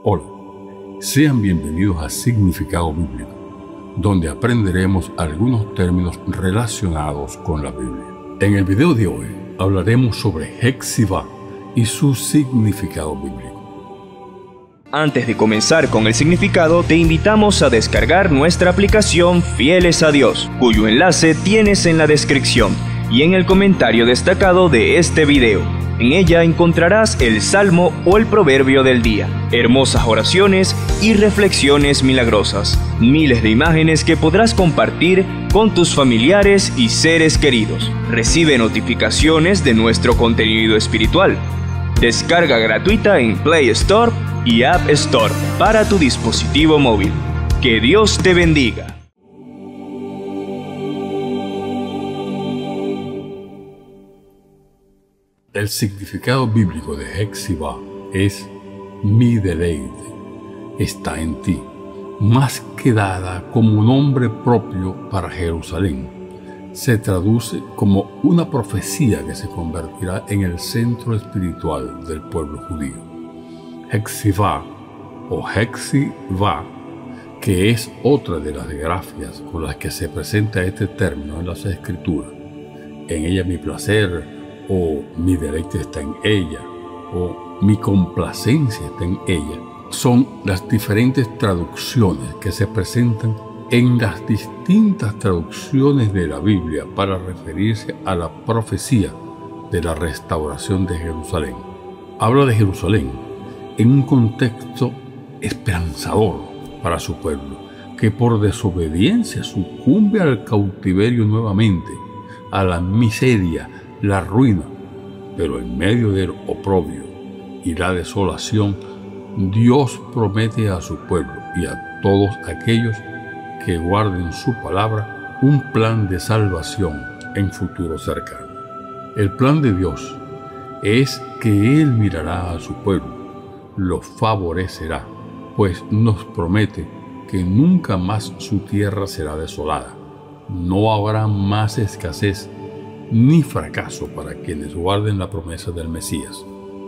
Hola, sean bienvenidos a Significado Bíblico, donde aprenderemos algunos términos relacionados con la Biblia. En el video de hoy hablaremos sobre Hexivá y su significado bíblico. Antes de comenzar con el significado, te invitamos a descargar nuestra aplicación Fieles a Dios, cuyo enlace tienes en la descripción y en el comentario destacado de este video. En ella encontrarás el salmo o el proverbio del día, hermosas oraciones y reflexiones milagrosas, miles de imágenes que podrás compartir con tus familiares y seres queridos. Recibe notificaciones de nuestro contenido espiritual. Descarga gratuita en Play Store y App Store para tu dispositivo móvil. Que Dios te bendiga. El significado bíblico de Hexivá es: mi deleite está en ti, más que dada como un nombre propio para Jerusalén. Se traduce como una profecía que se convertirá en el centro espiritual del pueblo judío. Hexivá o Hexivá, que es otra de las grafias con las que se presenta este término en las Escrituras. En ella mi placer, o mi deleite está en ella, o mi complacencia está en ella, son las diferentes traducciones que se presentan en las distintas traducciones de la Biblia para referirse a la profecía de la restauración de Jerusalén. Habla de Jerusalén en un contexto esperanzador para su pueblo, que por desobediencia sucumbe al cautiverio nuevamente, a la miseria, la ruina, pero en medio del oprobio y la desolación, Dios promete a su pueblo y a todos aquellos que guarden su palabra un plan de salvación en futuro cercano. El plan de Dios es que Él mirará a su pueblo, lo favorecerá, pues nos promete que nunca más su tierra será desolada. No habrá más escasez ni fracaso para quienes guarden la promesa del Mesías,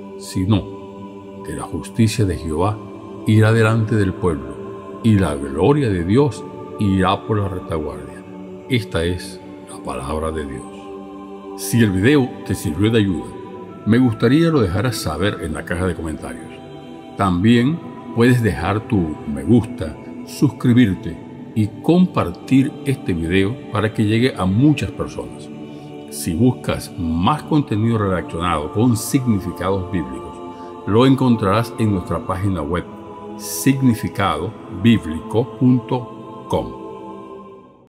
sino que la justicia de Jehová irá delante del pueblo y la gloria de Dios irá por la retaguardia. Esta es la palabra de Dios. Si el video te sirvió de ayuda, me gustaría lo dejaras saber en la caja de comentarios. También puedes dejar tu me gusta, suscribirte y compartir este video para que llegue a muchas personas. Si buscas más contenido relacionado con significados bíblicos, lo encontrarás en nuestra página web significadobiblico.com.